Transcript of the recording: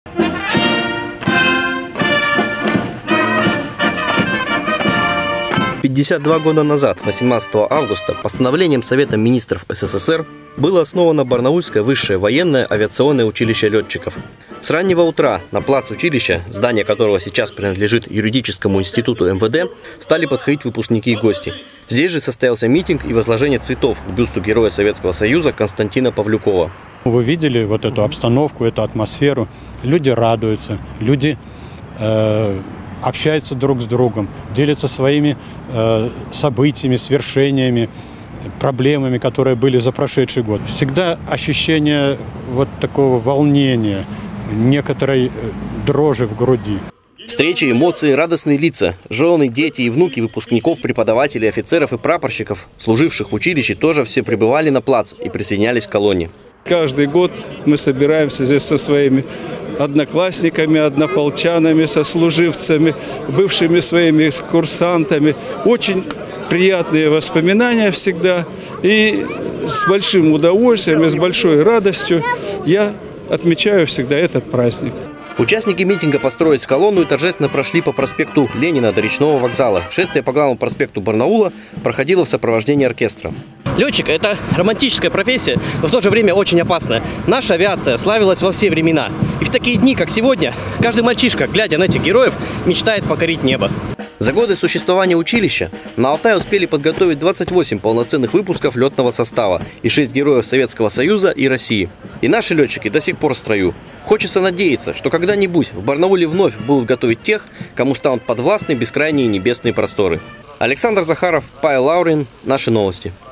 «52 года назад, 18 августа, постановлением Совета министров СССР было основано Барнаульское высшее военное авиационное училище летчиков. С раннего утра на плац училища, здание которого сейчас принадлежит юридическому институту МВД, стали подходить выпускники и гости. Здесь же состоялся митинг и возложение цветов к бюсту Героя Советского Союза Константина Павлюкова. Вы видели вот эту обстановку, эту атмосферу. Люди радуются, люди общаются друг с другом, делятся своими событиями, свершениями, проблемами, которые были за прошедший год. Всегда ощущение вот такого волнения, некоторой дрожи в груди. Встречи, эмоции, радостные лица. Жены, дети и внуки выпускников, преподавателей, офицеров и прапорщиков, служивших в училище, тоже все прибывали на плац и присоединялись к колонне. Каждый год мы собираемся здесь со своими одноклассниками, однополчанами, сослуживцами, бывшими своими курсантами. Очень приятные воспоминания всегда. И с большим удовольствием и с большой радостью я отмечаю всегда этот праздник. Участники митинга построились в колонну и торжественно прошли по проспекту Ленина до Речного вокзала. Шествие по главному проспекту Барнаула проходило в сопровождении оркестра. Летчик – это романтическая профессия, но в то же время очень опасная. Наша авиация славилась во все времена. И в такие дни, как сегодня, каждый мальчишка, глядя на этих героев, мечтает покорить небо. За годы существования училища на Алтай успели подготовить 28 полноценных выпусков летного состава и 6 героев Советского Союза и России. И наши летчики до сих пор в строю. Хочется надеяться, что когда-нибудь в Барнауле вновь будут готовить тех, кому станут подвластны бескрайние небесные просторы. Александр Захаров, Павел Лаурин. Наши новости.